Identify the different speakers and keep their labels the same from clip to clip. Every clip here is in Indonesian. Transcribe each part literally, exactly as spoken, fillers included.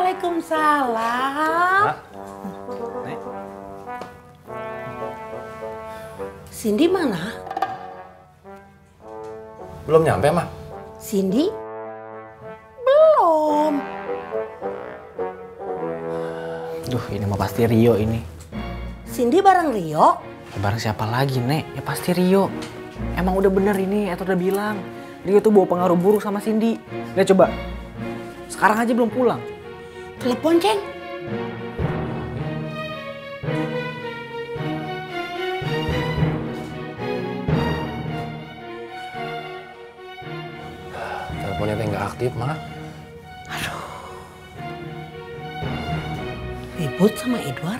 Speaker 1: Waalaikumsalam.
Speaker 2: Mak. Nek.
Speaker 1: Cindy mana?
Speaker 2: Belum nyampe, Mak.
Speaker 1: Cindy? Belum.
Speaker 3: Duh, ini mah pasti Rio ini.
Speaker 1: Cindy bareng Rio?
Speaker 3: Ya, bareng siapa lagi, Nek? Ya pasti Rio. Emang udah bener ini, Edward udah bilang. Rio tuh bawa pengaruh buruk sama Cindy. Lihat coba. Sekarang aja belum pulang.
Speaker 1: Telepon, Ceng.
Speaker 2: Teleponnya teh nggak aktif, Mak.
Speaker 1: Ribut sama Edward?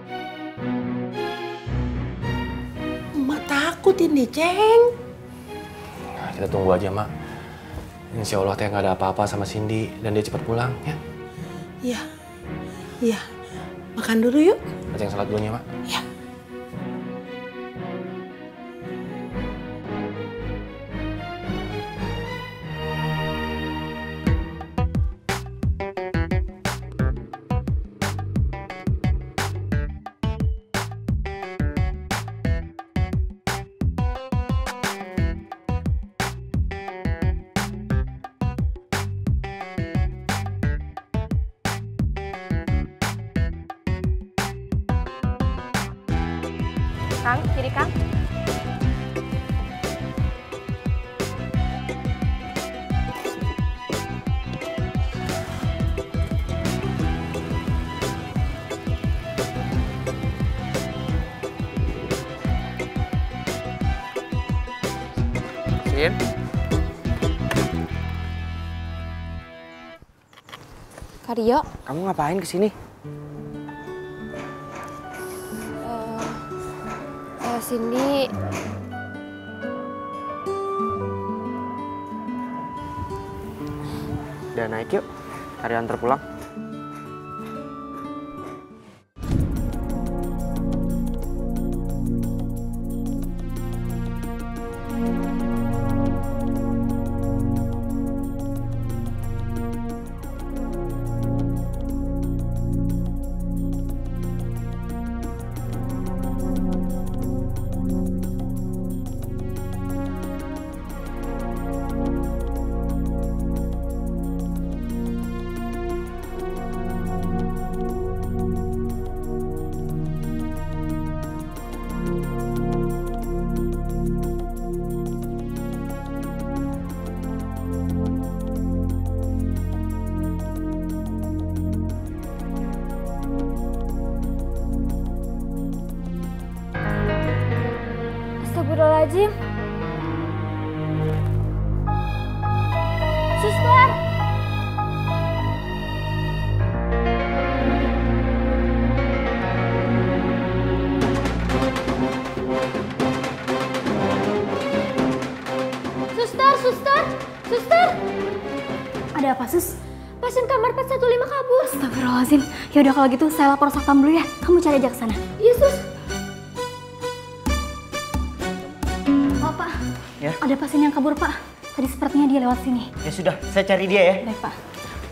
Speaker 1: Emak takut ini, Ceng.
Speaker 2: Nah, kita tunggu aja, Mak. Insya Allah teh nggak ada apa-apa sama Cindy dan dia cepat pulang, ya.
Speaker 1: Iya. Iya. Makan dulu yuk.
Speaker 2: Acing salat dulunya, Mak.
Speaker 1: Ya.
Speaker 4: Kang, kiri Kang.
Speaker 3: Sin.
Speaker 4: Kak Rio.
Speaker 3: Kamu ngapain kesini?
Speaker 4: Cindy.
Speaker 3: Udah naik yuk. Cari antar pulang.
Speaker 4: Astagfirullahaladzim. Suster! Suster, suster, suster!
Speaker 5: Ada apa, Sus?
Speaker 4: Pasien kamar empat satu lima kabur.
Speaker 5: Astagfirullahaladzim. Ya udah kalau gitu saya lapor satpam dulu ya. Kamu cari aja ke sana.
Speaker 4: Iya, Sus.
Speaker 5: Oh, Pak.
Speaker 3: Ya?
Speaker 5: Ada pasien yang kabur, Pak. Tadi sepertinya dia lewat sini.
Speaker 3: Ya sudah, saya cari dia ya.
Speaker 5: Baik, Pak.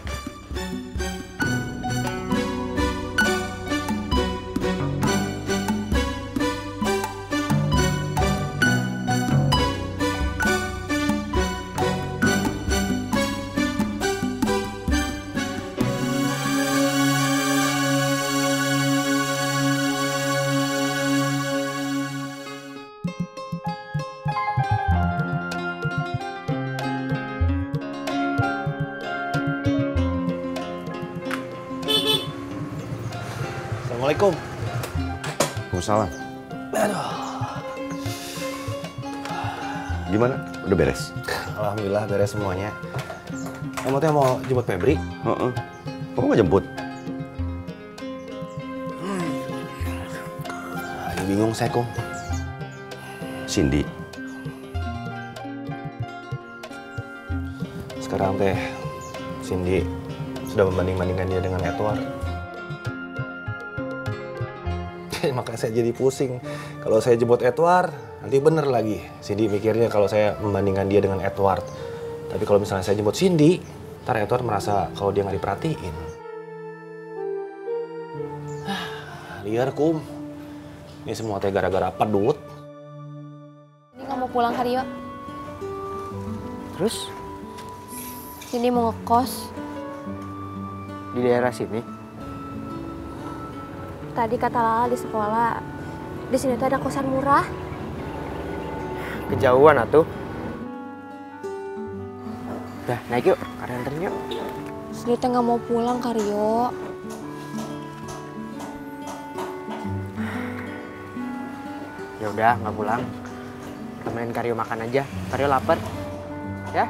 Speaker 2: Assalamualaikum.
Speaker 6: Waalaikumsalam.
Speaker 2: Aduh.
Speaker 6: Gimana? Udah beres?
Speaker 2: Alhamdulillah beres semuanya. Kamu teh mau jemput Febri?
Speaker 6: Heeh. Kamu nggak jemput?
Speaker 2: Lagi bingung saya, Kum.
Speaker 6: Cindy.
Speaker 2: Sekarang teh Cindy sudah membanding-bandingkan dia dengan Edward. Makanya saya jadi pusing. Kalau saya jemput Edward, nanti bener lagi. Cindy mikirnya kalau saya membandingkan dia dengan Edward. Tapi kalau misalnya saya jemput Cindy, ntar Edward merasa kalau dia nggak diperhatiin. Liar, Kum. Ini semua teh gara-gara pedut.
Speaker 4: Ini nggak mau pulang ke Rio.
Speaker 3: Terus
Speaker 4: Cindy mau ngekos.
Speaker 3: di daerah sini?
Speaker 4: Tadi kata Lala di sekolah, di sini tuh ada kosan murah.
Speaker 3: Kejauhan atuh. Udah, naik yuk. Kalian anterin yuk.
Speaker 4: Cindy tuh nggak mau pulang ke Rio.
Speaker 3: Ya udah, nggak pulang. Temenin Karyo makan aja. Karyo lapar. Ya?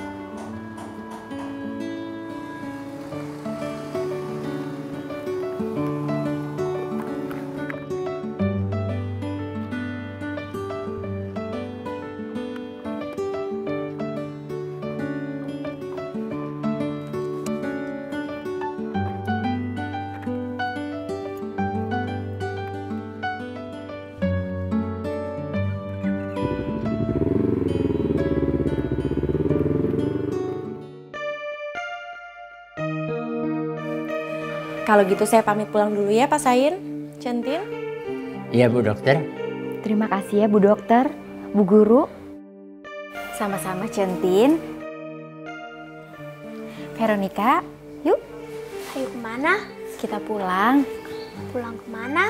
Speaker 7: Kalau gitu saya pamit pulang dulu ya Pak Sain, Centin.
Speaker 8: Iya Bu Dokter.
Speaker 5: Terima kasih ya Bu Dokter, Bu Guru.
Speaker 7: Sama-sama Centin. Veronica, yuk
Speaker 4: Ayo kemana?
Speaker 7: kita pulang.
Speaker 4: Pulang kemana?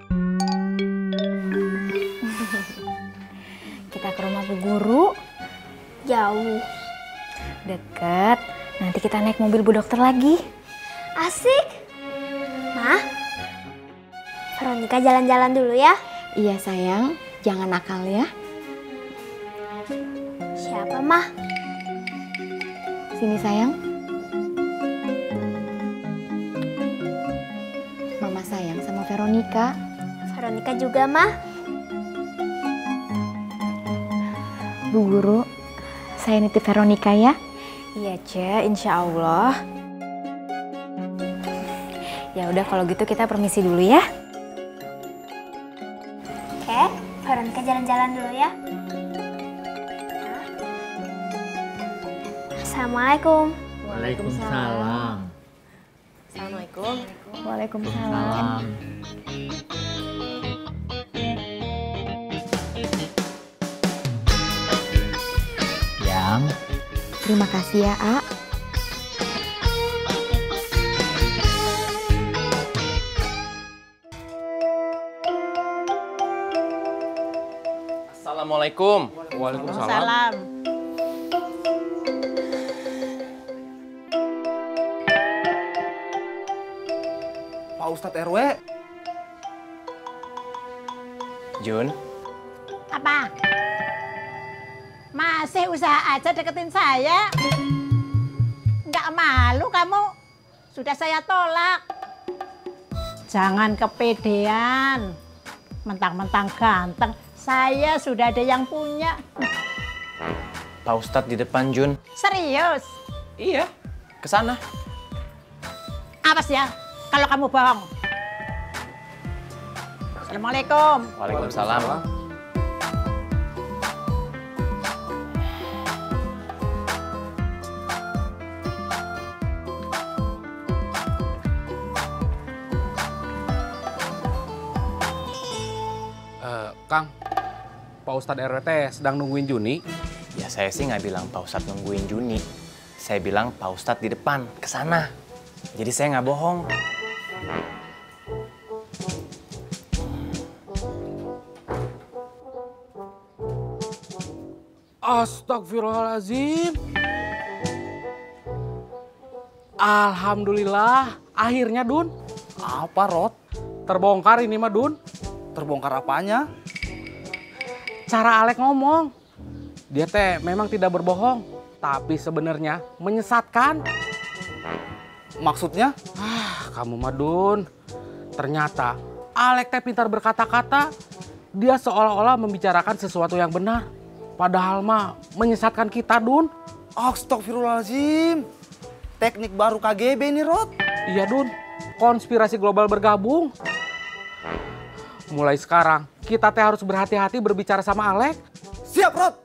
Speaker 7: Kita ke rumah Bu Guru.
Speaker 4: Jauh.
Speaker 7: Deket, nanti kita naik mobil Bu Dokter lagi.
Speaker 4: Asik. Ma, Veronica jalan-jalan dulu ya.
Speaker 5: Iya sayang, jangan nakal ya.
Speaker 4: Siapa, Ma?
Speaker 5: Sini sayang. Mama sayang sama Veronica.
Speaker 4: Veronica juga, Ma.
Speaker 5: Bu Guru, saya nitip Veronica ya.
Speaker 7: Iya Ce, insya Allah. Ya udah kalau gitu kita permisi dulu ya.
Speaker 4: Oke, Veronica jalan-jalan dulu ya. Assalamualaikum.
Speaker 8: Waalaikumsalam.
Speaker 7: Assalamualaikum.
Speaker 5: Waalaikumsalam.
Speaker 8: Yang
Speaker 5: Terima kasih ya, A.
Speaker 9: Assalamualaikum. Waalaikumsalam.
Speaker 2: Pak Ustadz R W.
Speaker 9: Jun,
Speaker 10: Apa? Masih usaha aja deketin saya? Nggak malu kamu? Sudah saya tolak. Jangan kepedean. Mentang-mentang ganteng. Saya sudah ada yang punya.
Speaker 9: Pak Ustadz di depan Jun.
Speaker 10: Serius?
Speaker 9: Iya, ke sana.
Speaker 10: Awas ya, kalau kamu bohong. Assalamualaikum.
Speaker 9: Waalaikumsalam.
Speaker 11: Uh, Kang, Pak Ustadz R W T sedang nungguin Juni.
Speaker 9: Ya saya sih nggak bilang Pak Ustadz nungguin Juni. Saya bilang Pak Ustadz di depan, ke sana. Jadi saya nggak bohong.
Speaker 11: Astagfirullahaladzim. Alhamdulillah, akhirnya Dun.
Speaker 2: Apa, Rod?
Speaker 11: Terbongkar ini mah Dun.
Speaker 2: Terbongkar apanya?
Speaker 11: Cara Alek ngomong. Dia teh memang tidak berbohong, tapi sebenarnya menyesatkan.
Speaker 2: Maksudnya?
Speaker 11: Ah, kamu mah Dun. Ternyata Alek teh pintar berkata-kata. Dia seolah-olah membicarakan sesuatu yang benar. Padahal mah menyesatkan kita, Dun.
Speaker 2: Astagfirullahaladzim. Teknik baru K G B nih, Rod.
Speaker 11: Iya, Dun. Konspirasi global bergabung. Mulai sekarang, kita teh harus berhati-hati berbicara sama Alek.
Speaker 2: Siap, Rod.